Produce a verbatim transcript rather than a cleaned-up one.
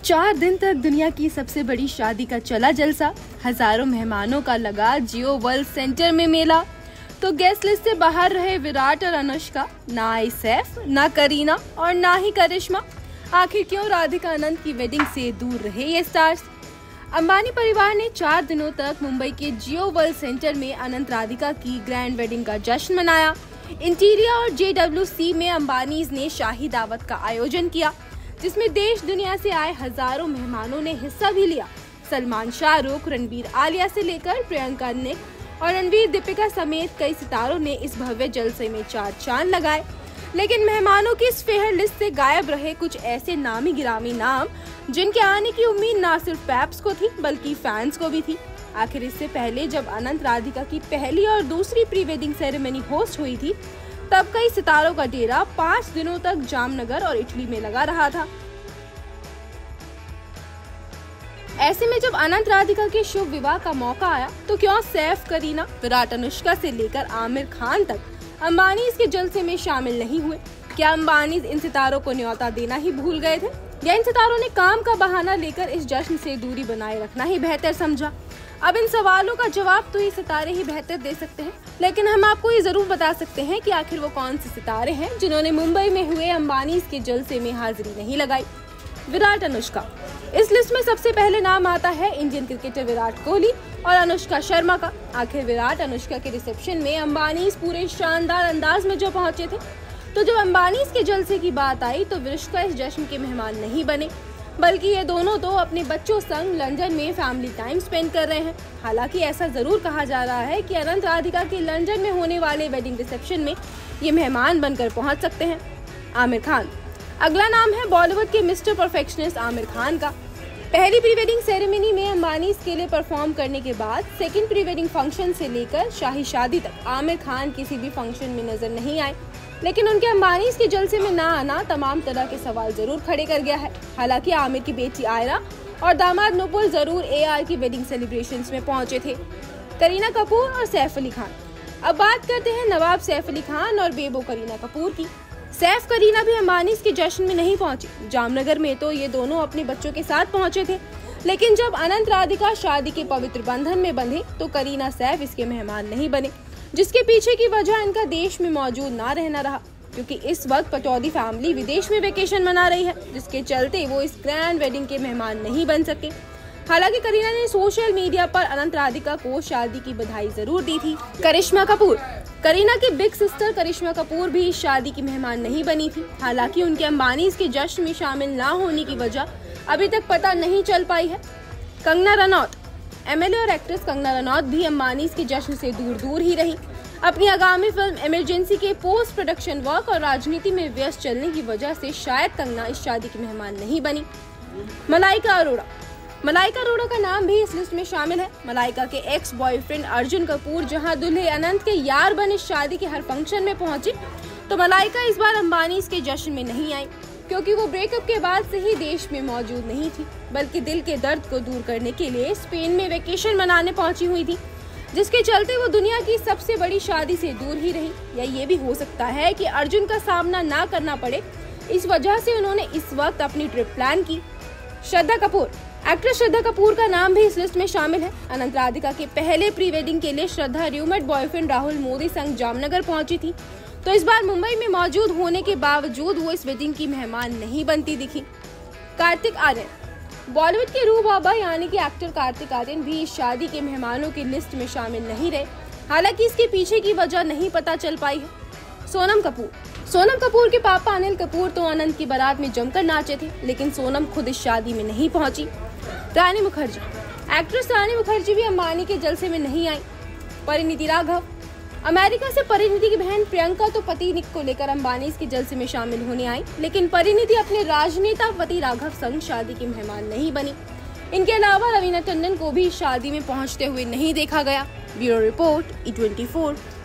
चार दिन तक दुनिया की सबसे बड़ी शादी का चला जलसा, हजारों मेहमानों का लगा जियो वर्ल्ड सेंटर में मेला। तो गेस्ट लिस्ट से बाहर रहे विराट और अनुष्का, ना आई सैफ, ना करीना और ना ही करिश्मा। आखिर क्यों राधिका अनंत की वेडिंग से दूर रहे ये स्टार्स? अंबानी परिवार ने चार दिनों तक मुंबई के जियो वर्ल्ड सेंटर में अनंत राधिका की ग्रैंड वेडिंग का जश्न मनाया। इंटीरिया और जे डब्ल्यू सी में अंबानीज ने शाही दावत का आयोजन किया, जिसमें देश दुनिया से आए हजारों मेहमानों ने हिस्सा भी लिया। सलमान, शाहरुख, रणबीर, आलिया से लेकर प्रियंका, निक और रणवीर, दीपिका समेत कई सितारों ने इस भव्य जलसे में चार चांद लगाए। लेकिन मेहमानों की इस फेयर लिस्ट से गायब रहे कुछ ऐसे नामी गिरामी नाम जिनके आने की उम्मीद न सिर्फ पैप्स को थी बल्कि फैंस को भी थी। आखिर इससे पहले जब अनंत राधिका की पहली और दूसरी प्री वेडिंग सेरेमनी होस्ट हुई थी, तब कई सितारों का डेरा पाँच दिनों तक जामनगर और इटली में लगा रहा था। ऐसे में जब अनंत राधिका के शुभ विवाह का मौका आया तो क्यों सैफ, करीना, विराट, अनुष्का से लेकर आमिर खान तक अंबानी इसके जलसे में शामिल नहीं हुए? क्या अंबानी इन सितारों को न्योता देना ही भूल गए थे, या इन सितारों ने काम का बहाना लेकर इस जश्न से दूरी बनाए रखना ही बेहतर समझा? अब इन सवालों का जवाब तो ये सितारे ही बेहतर दे सकते हैं, लेकिन हम आपको ये जरूर बता सकते हैं कि आखिर वो कौन से सितारे हैं जिन्होंने मुंबई में हुए अंबानी के जलसे में हाजिरी नहीं लगाई। विराट, अनुष्का। इस लिस्ट में सबसे पहले नाम आता है इंडियन क्रिकेटर विराट कोहली और अनुष्का शर्मा का। आखिर विराट अनुष्का के रिसेप्शन में अंबानी पूरे शानदार अंदाज में जो पहुंचे थे, तो जब अंबानी के जलसे की बात आई तो विरुष्का इस जश्न के मेहमान नहीं बने, बल्कि ये दोनों तो अपने बच्चों संग लंदन में फैमिली टाइम स्पेंड कर रहे हैं। हालांकि ऐसा जरूर कहा जा रहा है कि अनंत राधिका के लंदन में होने वाले वेडिंग रिसेप्शन में ये मेहमान बनकर पहुंच सकते हैं। आमिर खान। अगला नाम है बॉलीवुड के मिस्टर परफेक्शनिस्ट आमिर खान का। पहली प्री वेडिंग सेरेमनी में अंबानी के लिए परफॉर्म करने के बाद सेकंड प्री वेडिंग फंक्शन से लेकर शाही शादी तक आमिर खान किसी भी फंक्शन में नजर नहीं आए। लेकिन उनके अंबानी के जलसे में ना आना तमाम तरह के सवाल जरूर खड़े कर गया है। हालांकि आमिर की बेटी आयरा और दामाद नुपुर जरूर ए आर की वेडिंग सेलिब्रेशंस में पहुंचे थे। करीना कपूर और सैफ अली खान। अब बात करते हैं नवाब सैफ अली खान और बेबो करीना कपूर की। सैफ, करीना भी अंबानी के जश्न में नहीं पहुंची। जामनगर में तो ये दोनों अपने बच्चों के साथ पहुंचे थे, लेकिन जब अनंत राधिका शादी के पवित्र बंधन में बंधे तो करीना, सैफ इसके मेहमान नहीं बने, जिसके पीछे की वजह इनका देश में मौजूद ना रहना रहा, क्योंकि इस वक्त पटौदी फैमिली विदेश में वेकेशन मना रही है, जिसके चलते वो इस ग्रैंड वेडिंग के मेहमान नहीं बन सके। हालांकि करीना ने सोशल मीडिया पर अनंत राधिका को शादी की बधाई जरूर दी थी। करिश्मा कपूर। करीना की बिग सिस्टर करिश्मा कपूर भी इस शादी की मेहमान नहीं बनी थी। हालांकि उनके अंबानी के जश्न में शामिल ना होने की वजह अभी तक पता नहीं चल पाई है। कंगना रनौत। एमएलए और एक्ट्रेस कंगना रनौत भी अंबानी के जश्न से दूर दूर ही रही। अपनी आगामी फिल्म इमरजेंसी के पोस्ट प्रोडक्शन वर्क और राजनीति में व्यस्त चलने की वजह से शायद कंगना इस शादी की मेहमान नहीं बनी। मलाइका अरोड़ा। मलाइका अरोड़ा का नाम भी इस लिस्ट में शामिल है। मलाइका के एक्स बॉयफ्रेंड अर्जुन कपूर जहां दूल्हे अनंत के यार बने शादी के हर फंक्शन में पहुंचे, तो मलाइका इस बार अंबानी के जश्न में नहीं आई, क्योंकि वो ब्रेकअप के बाद से ही देश में मौजूद नहीं थी, बल्कि दिल के दर्द को दूर करने के लिए स्पेन में वेकेशन मनाने पहुंची हुई थी, जिसके चलते वो दुनिया की सबसे बड़ी शादी से दूर ही रही। या ये भी हो सकता है कि अर्जुन का सामना ना करना पड़े, इस वजह से उन्होंने इस वक्त अपनी ट्रिप प्लान की। श्रद्धा कपूर। एक्ट्रेस श्रद्धा कपूर का नाम भी इस लिस्ट में शामिल है। अनंत राधिका के पहले प्री वेडिंग के लिए श्रद्धा रूममेट बॉयफ्रेंड राहुल मोदी संग जामनगर पहुंची थी, तो इस बार मुंबई में मौजूद होने के बावजूद वो इस वेडिंग की मेहमान नहीं बनती दिखी। कार्तिक आर्यन। बॉलीवुड के रूह बाबा यानी कि एक्टर कार्तिक आर्यन भी इस शादी के मेहमानों की लिस्ट में शामिल नहीं रहे। हालांकि इसके पीछे की वजह नहीं पता चल पाई है। सोनम कपूर। सोनम कपूर के पापा अनिल कपूर तो अनंत की बारात में जमकर नाचे थे, लेकिन सोनम खुद इस शादी में नहीं पहुंची। रानी मुखर्जी। एक्ट्रेस रानी मुखर्जी भी अंबानी के जलसे में नहीं आई। परिणीति राघव। अमेरिका से परिणीति की बहन प्रियंका तो पति निक को लेकर अंबानी के जलसे में शामिल होने आई, लेकिन परिणीति अपने राजनेता पति राघव संग शादी की मेहमान नहीं बनी। इनके अलावा रवीना टंडन को भी शादी में पहुंचते हुए नहीं देखा गया। Bureau report, E twenty four.